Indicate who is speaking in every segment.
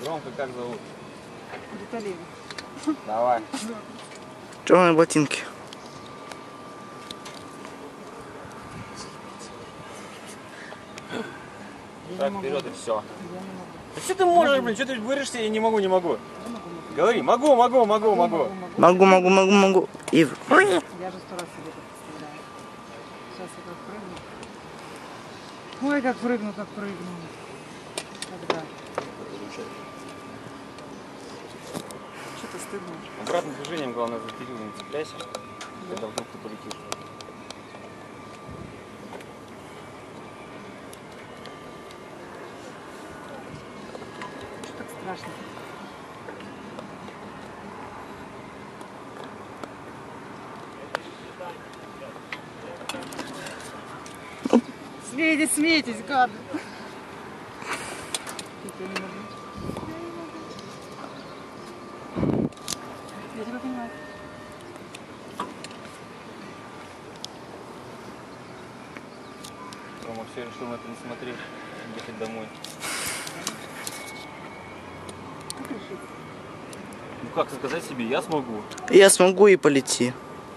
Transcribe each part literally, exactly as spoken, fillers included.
Speaker 1: Громко как зовут?
Speaker 2: Виталий.
Speaker 1: Давай.
Speaker 3: Черные ботинки.
Speaker 1: Так, вперед и все. Да что ты можешь, блин? Что ты вырежешься? Я не могу, не могу. Говори, могу, могу, могу, могу.
Speaker 3: Могу, могу, могу, могу. И...
Speaker 2: Я же сто раз себе это представляю. Сейчас я как прыгну. Ой, как прыгну, как прыгну. Когда? Что-то стыдно.
Speaker 1: Обратным движением, главное, за перила не цепляйся. Когда вдруг ты полетишь.
Speaker 2: Что так страшно? Смейтесь, смейтесь, гады. Я тебя понимаю.
Speaker 1: Рома все решил на это не смотреть, ехать домой.
Speaker 2: Как решить?
Speaker 1: Ну как сказать себе, я смогу.
Speaker 3: Я смогу и полети.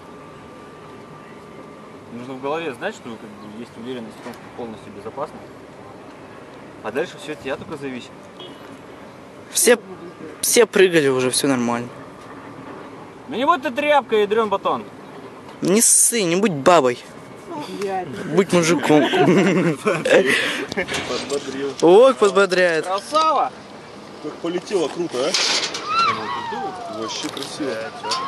Speaker 1: Нужно в голове знать, что как бы, есть уверенность в том, что полностью безопасно. А дальше все от тебя только зависит.
Speaker 3: Все, все прыгали уже, все нормально.
Speaker 1: Ну не будь ты тряпкой, ядрен батон.
Speaker 3: Не ссы, не будь бабой.
Speaker 2: Реально.
Speaker 3: Будь мужиком.
Speaker 1: Подбодрил.
Speaker 3: Ой, подбодряет.
Speaker 1: Красава!
Speaker 4: Как полетело круто, а? Вообще красиво.